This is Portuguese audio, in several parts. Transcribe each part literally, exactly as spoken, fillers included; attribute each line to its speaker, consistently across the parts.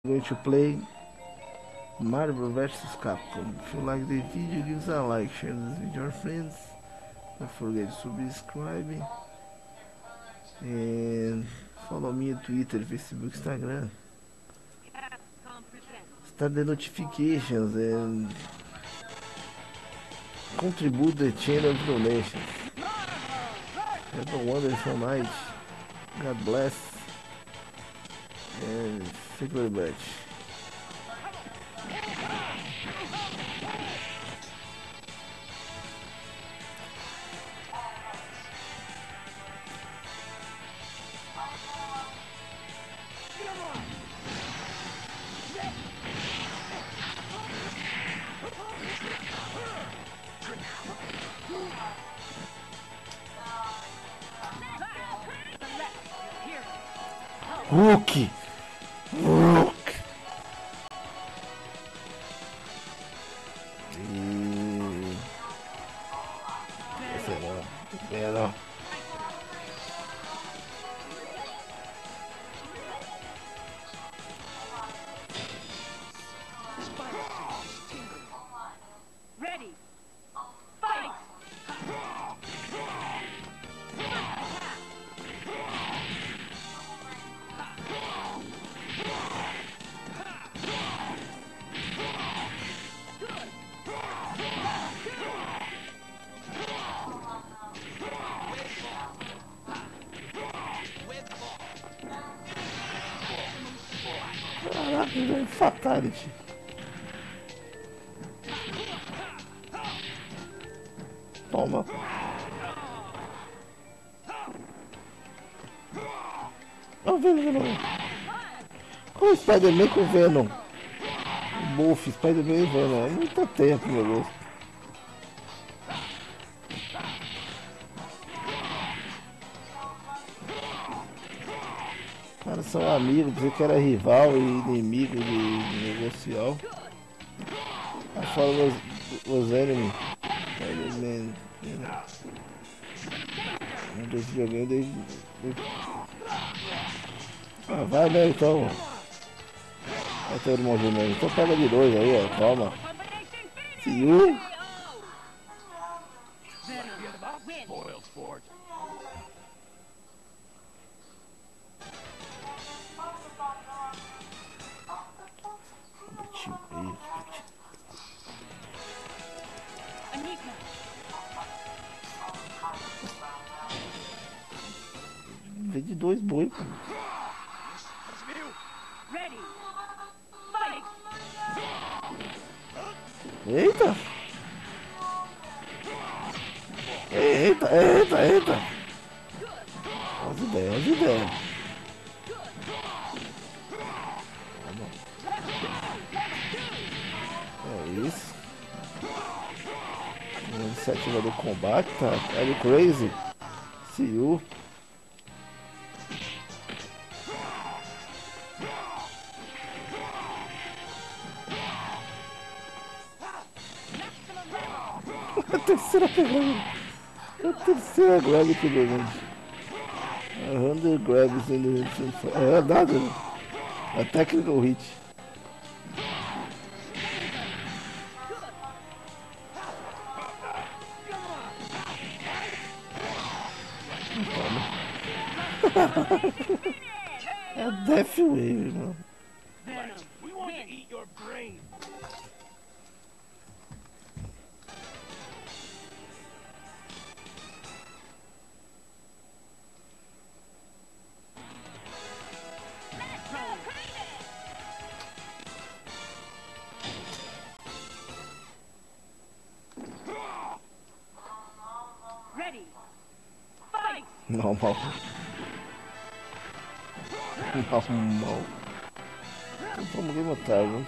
Speaker 1: Going to play Marvel versus. Capcom. If you like the video, give us a like, share this with your friends. Don't forget to subscribe and follow me on Twitter, Facebook, Instagram. Start the notifications and contribute the channel donations. Have a wonderful night. God bless. And thank you very much. Hulk! Hulk! E... Esse não, esse não.
Speaker 2: Ready! Fight!
Speaker 1: Caraca, velho, fatality. Toma. Olha o Venom. Olha o Spider-Man com o Venom. O Buff, Spider-Man e Venom. É muito tempo, meu Deus. Os caras são amigos, dizer que era rival e inimigo de negocial. Aí fora os, os enemies. Spider-Man. Um desse joguinho desde. Ah, vai mesmo então. Vai ter um movimento. Então pega de dois aí, ó. Toma. See you. Vem de dois boi, pô. Eita! Eita, eita, eita! Olha as ideias, olha as ideias. É isso. A iniciativa do combate, tá? Are you crazy? See you. A terceira pegada. A terceira grab que beleza. A hundred grabs in the... É nada. A technical hit. É Death Wave, mano.
Speaker 2: We want to eat your brain! Ready! Fight!
Speaker 1: Normal. Normal. Vamos remontar, viu?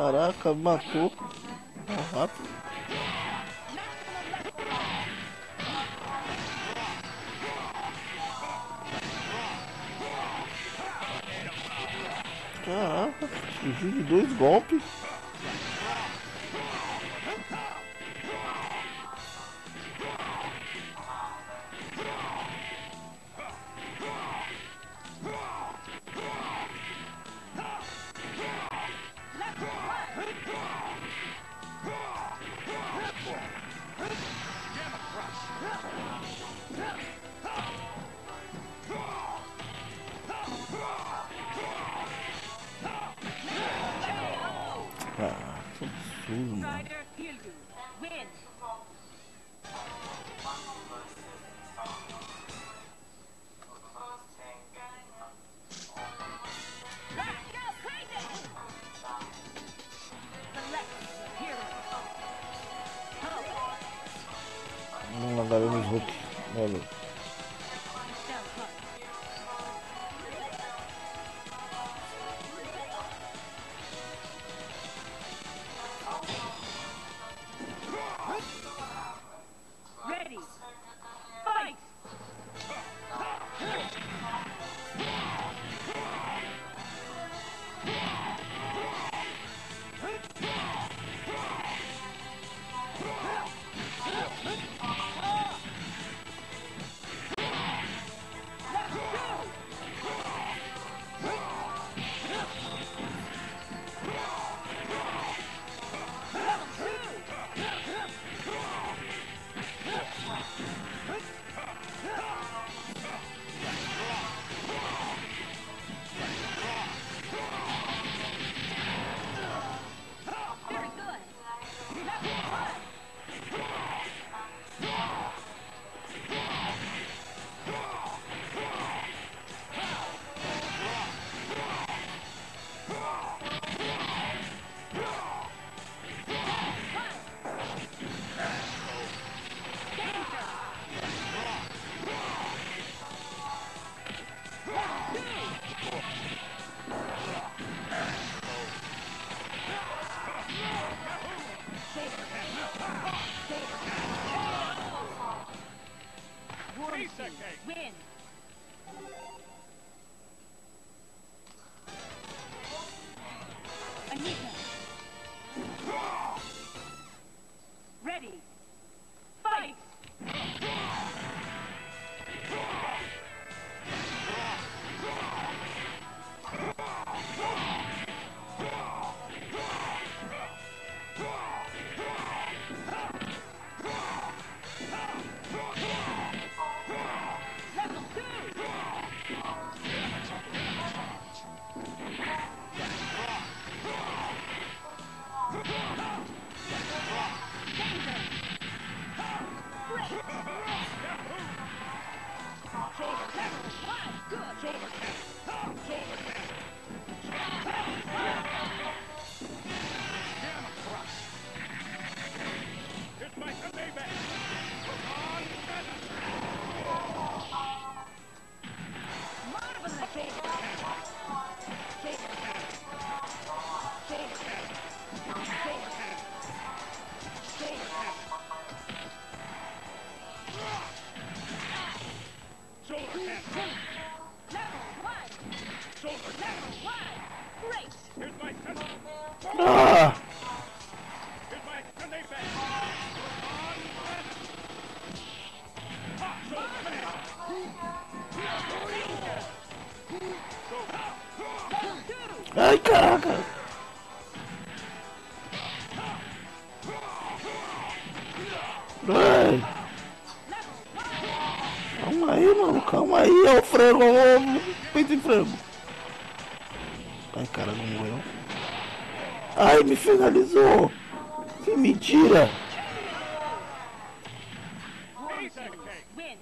Speaker 1: Caraca, matou. Tá rápido. Caraca, fugiu de dois golpes. Ah, que absurdo, mano.
Speaker 2: Spider Hildu. Win. Let's go crazy. Select hero.
Speaker 1: Vamos lá, galera, nos Hulk. Valeu.
Speaker 2: Cell Hunt. Ready. Fight. Very good. Level one. Win. Anita. Ready. Fight. Level two.
Speaker 1: Ah! Ai, caraca! Ai. Calma aí, mano, calma aí, é o frango, é o peito de frango. Ai, caramba, morreu. Ai, me finalizou! Que mentira!
Speaker 2: Win.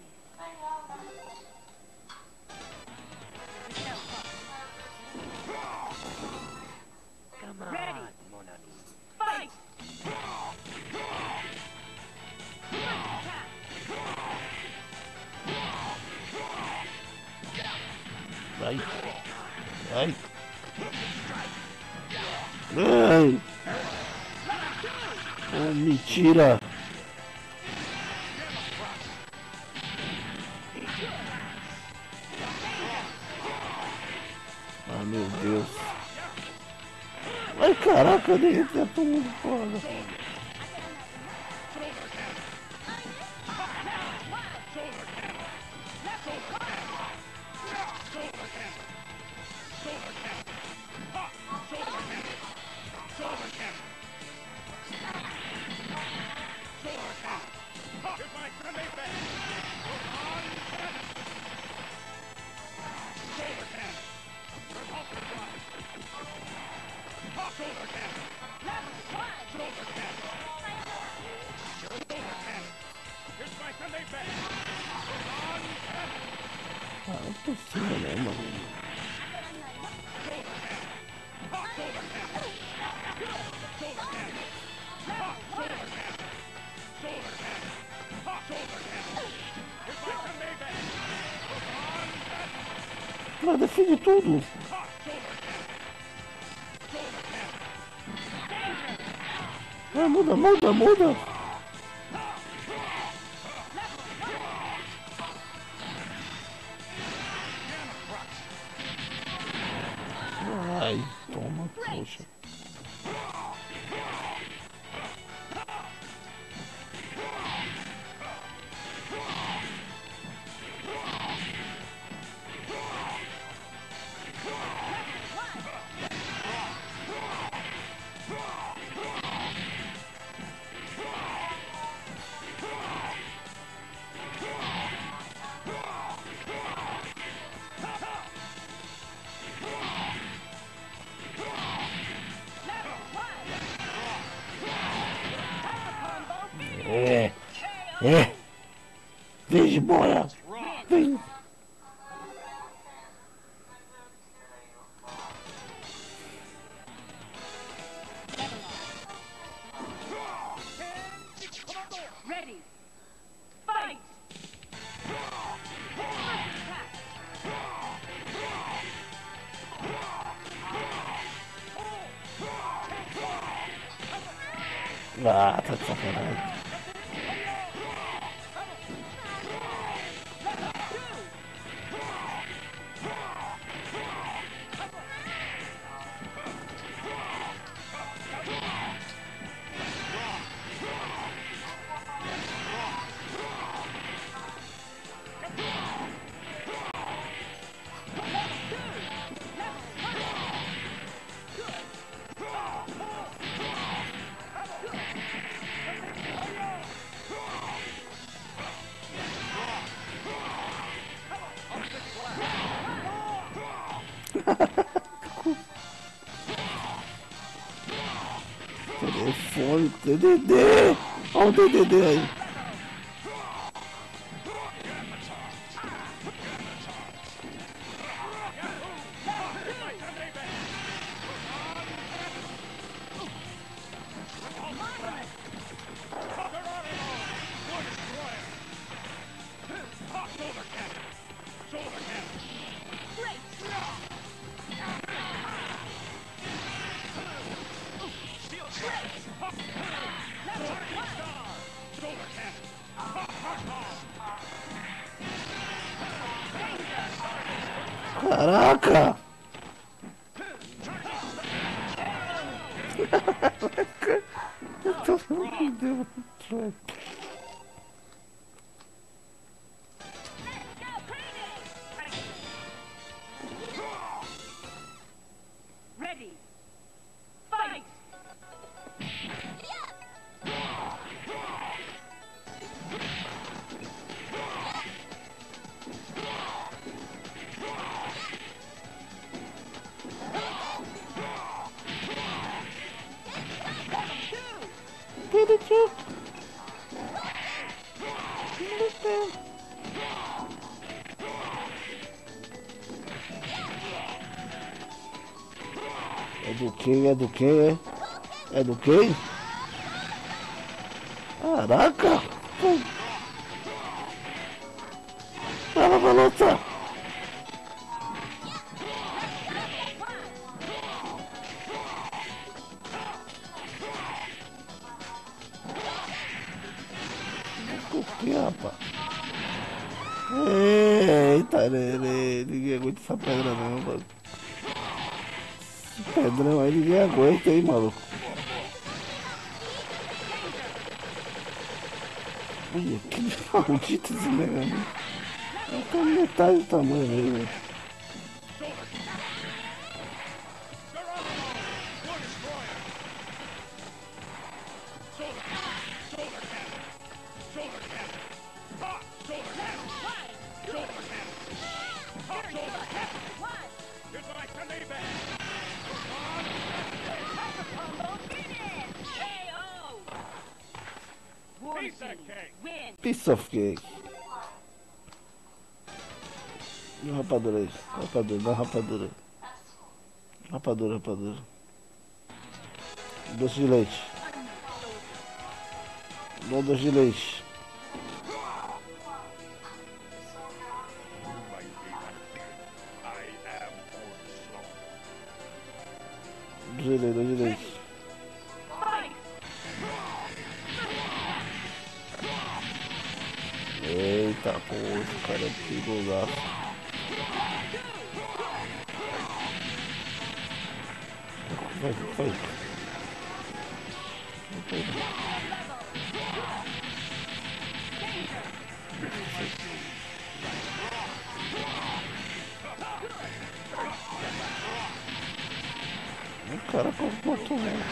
Speaker 3: Come on,
Speaker 2: Ready.
Speaker 3: mon ami.
Speaker 2: Fight. Attack.
Speaker 1: Ai, ai, ai. Oh, mentira! Ah, meu Deus! Ai, caraca, eu derretei todo mundo foda! Ah, não é possível, né, mano? Ela defende tudo. Ah, muda, muda, muda. Ai, toma, poxa. É, é. Vem de boia. Vem.
Speaker 2: Ready. Fight.
Speaker 1: Ah, tá de sacanagem. Telefone, D D D! Olha o D D D aí! Caraca! Eu tô fudendo.
Speaker 2: Ready. Fight.
Speaker 1: É do que? É do que? É? É do que? Caraca! Ela vai lutar! aqui, rapaz. Eita, nenê. Ninguém aguenta essa pedra não, mano. Esse pedrão aí ninguém aguenta, hein, maluco. Olha, que maldito esse negócio. Tá metade do tamanho mesmo. Piece of cake. E uma rapadura aí. Rapadura, dá uma rapadura. Rapadura, rapadura. Doce de leite. Dá um doce de leite. Doce de leite, doce de leite. Eita porra, esse cara é perigoso. Vai, vai. O cara matou mesmo.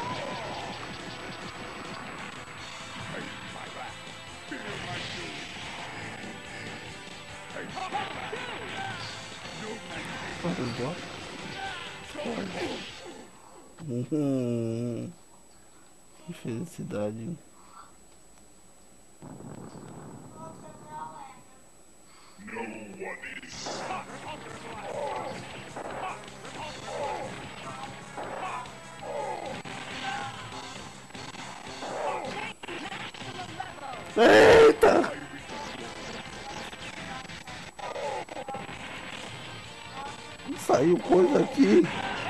Speaker 1: Uhum. Que felicidade. Eita! Saiu coisa aqui.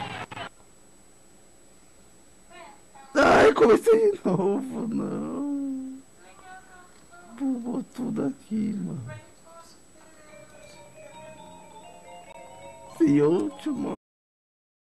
Speaker 1: Ai, comecei de novo, não. Bugou tudo aqui, mano. E último.